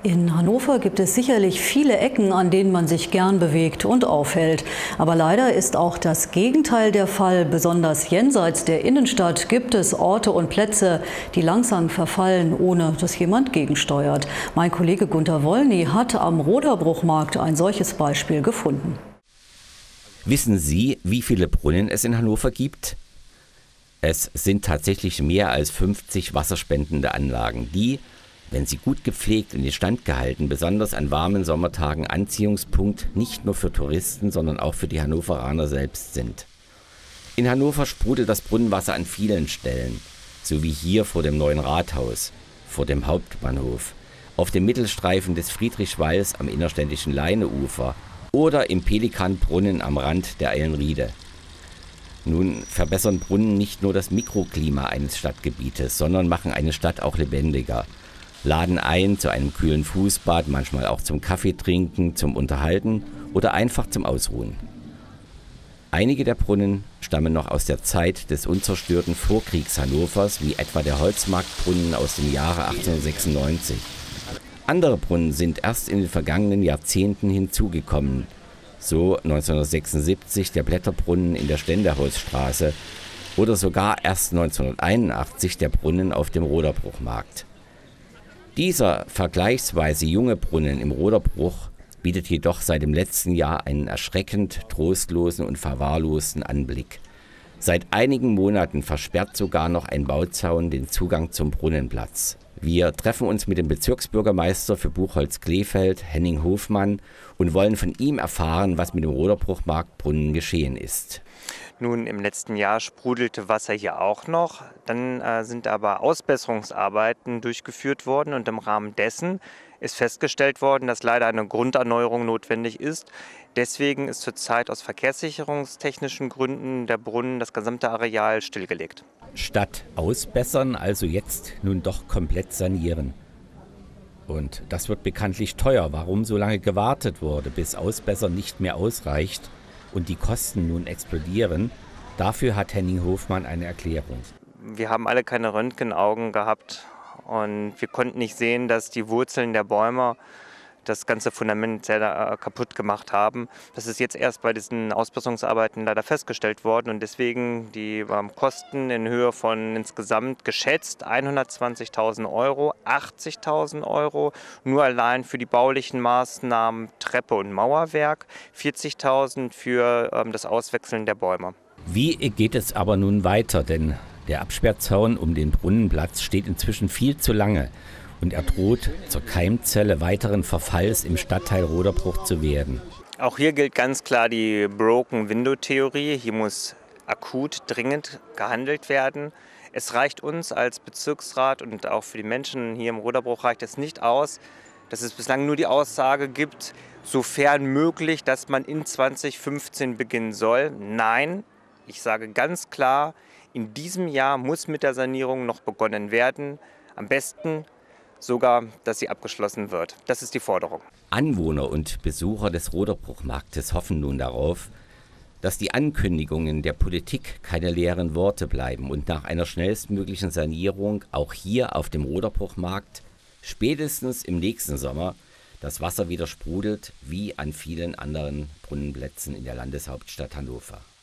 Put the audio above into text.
In Hannover gibt es sicherlich viele Ecken, an denen man sich gern bewegt und aufhält. Aber leider ist auch das Gegenteil der Fall. Besonders jenseits der Innenstadt gibt es Orte und Plätze, die langsam verfallen, ohne dass jemand gegensteuert. Mein Kollege Gunter Wollny hat am Roderbruchmarkt ein solches Beispiel gefunden. Wissen Sie, wie viele Brunnen es in Hannover gibt? Es sind tatsächlich mehr als 50 wasserspendende Anlagen, die, wenn sie gut gepflegt und instand gehalten, besonders an warmen Sommertagen Anziehungspunkt nicht nur für Touristen, sondern auch für die Hannoveraner selbst sind. In Hannover sprudelt das Brunnenwasser an vielen Stellen, so wie hier vor dem neuen Rathaus, vor dem Hauptbahnhof, auf dem Mittelstreifen des Friedrichswalls am innerstädtischen Leineufer oder im Pelikanbrunnen am Rand der Eilenriede. Nun verbessern Brunnen nicht nur das Mikroklima eines Stadtgebietes, sondern machen eine Stadt auch lebendiger. Laden ein zu einem kühlen Fußbad, manchmal auch zum Kaffeetrinken, zum Unterhalten oder einfach zum Ausruhen. Einige der Brunnen stammen noch aus der Zeit des unzerstörten Vorkriegs-Hannovers, wie etwa der Holzmarktbrunnen aus dem Jahre 1896. Andere Brunnen sind erst in den vergangenen Jahrzehnten hinzugekommen, so 1976 der Blätterbrunnen in der Ständehausstraße oder sogar erst 1981 der Brunnen auf dem Roderbruchmarkt. Dieser vergleichsweise junge Brunnen im Roderbruch bietet jedoch seit dem letzten Jahr einen erschreckend trostlosen und verwahrlosten Anblick. Seit einigen Monaten versperrt sogar noch ein Bauzaun den Zugang zum Brunnenplatz. Wir treffen uns mit dem Bezirksbürgermeister für Buchholz-Kleefeld, Henning Hofmann, und wollen von ihm erfahren, was mit dem Roderbruchmarktbrunnen geschehen ist. Nun, im letzten Jahr sprudelte Wasser hier auch noch. Dann sind aber Ausbesserungsarbeiten durchgeführt worden und im Rahmen dessen ist festgestellt worden, dass leider eine Grunderneuerung notwendig ist. Deswegen ist zurzeit aus verkehrssicherungstechnischen Gründen der Brunnen, das gesamte Areal, stillgelegt. Statt ausbessern, also jetzt nun doch komplett sanieren. Und das wird bekanntlich teuer. Warum so lange gewartet wurde, bis Ausbessern nicht mehr ausreicht und die Kosten nun explodieren, dafür hat Henning Hofmann eine Erklärung. Wir haben alle keine Röntgenaugen gehabt und wir konnten nicht sehen, dass die Wurzeln der Bäume das ganze Fundament sehr kaputt gemacht haben. Das ist jetzt erst bei diesen Ausbesserungsarbeiten leider festgestellt worden und deswegen die Kosten in Höhe von insgesamt geschätzt 120.000 €, 80.000 € nur allein für die baulichen Maßnahmen Treppe und Mauerwerk, 40.000 für das Auswechseln der Bäume. Wie geht es aber nun weiter? Denn der Absperrzaun um den Brunnenplatz steht inzwischen viel zu lange. Und er droht zur Keimzelle weiteren Verfalls im Stadtteil Roderbruch zu werden. Auch hier gilt ganz klar die Broken-Window-Theorie. Hier muss akut, dringend gehandelt werden. Es reicht uns als Bezirksrat und auch für die Menschen hier im Roderbruch reicht es nicht aus, dass es bislang nur die Aussage gibt, sofern möglich, dass man in 2015 beginnen soll. Nein, ich sage ganz klar, in diesem Jahr muss mit der Sanierung noch begonnen werden. Am besten sogar, dass sie abgeschlossen wird. Das ist die Forderung. Anwohner und Besucher des Roderbruchmarktes hoffen nun darauf, dass die Ankündigungen der Politik keine leeren Worte bleiben und nach einer schnellstmöglichen Sanierung auch hier auf dem Roderbruchmarkt spätestens im nächsten Sommer das Wasser wieder sprudelt, wie an vielen anderen Brunnenplätzen in der Landeshauptstadt Hannover.